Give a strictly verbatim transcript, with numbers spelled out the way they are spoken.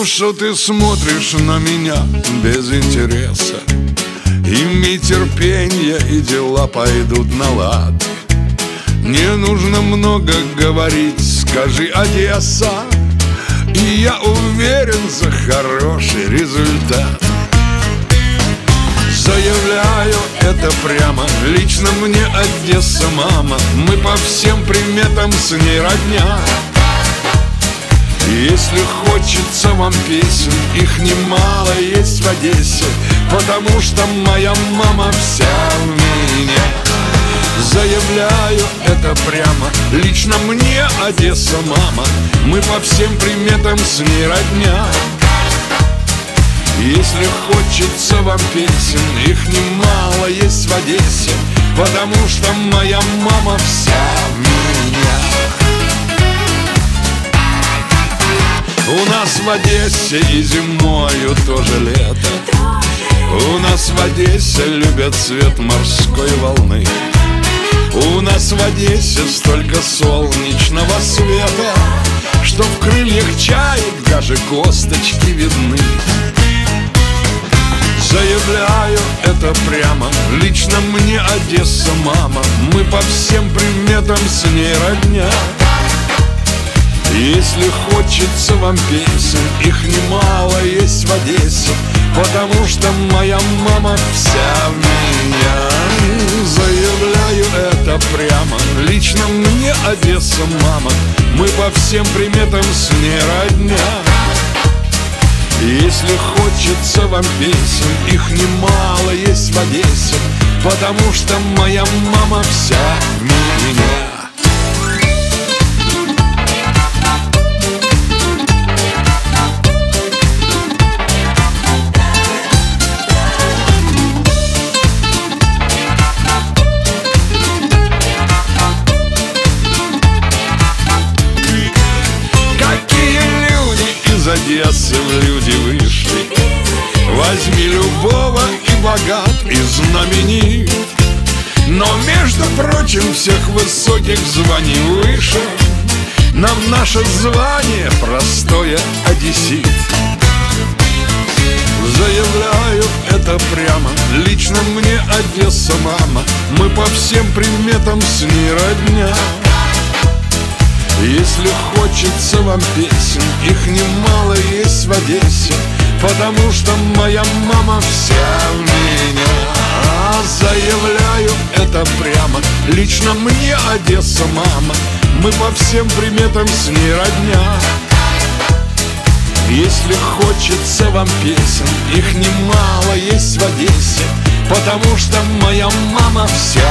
что ты смотришь на меня без интереса, ими терпенье и дела пойдут на лад. Не нужно много говорить, скажи Одесса, и я уверен за хороший результат. Заявляю это прямо, лично мне Одесса мама, мы по всем приметам с ней родня. Если хочется вам песен, их немало есть в Одессе, потому что моя мама вся в меня. Заявляю это прямо, лично мне Одесса мама, мы по всем приметам с ней родня. Если хочется вам песен, их немало есть в Одессе, потому что моя мама вся в меня. У нас в Одессе и зимою тоже лето, у нас в Одессе любят цвет морской волны. У нас в Одессе столько солнечного света, что в крыльях чаек даже косточки видны. Заявляю это прямо, лично мне Одесса мама, мы по всем приметам с ней родня. Если хочется вам песен, их немало есть в Одессе, потому что моя мама вся в меня. Заявляю это прямо, лично мне Одесса мама, мы по всем приметам с ней родня. Если хочется вам песен, их немало есть в Одессе, потому что моя мама вся в меня. Из Одессы в люди вышли, возьми любого и богат, и знаменит, но, между прочим, всех высоких званий выше нам наше звание простое одессит. Заявляю это прямо, лично мне Одесса мама, мы по всем приметам с ней родня. Если хочется вам песен, их немало есть в Одессе, потому что моя мама вся в меня. А заявляю это прямо, лично мне Одесса мама, мы по всем приметам с ней родня. Если хочется вам песен, их немало есть в Одессе, потому что моя мама вся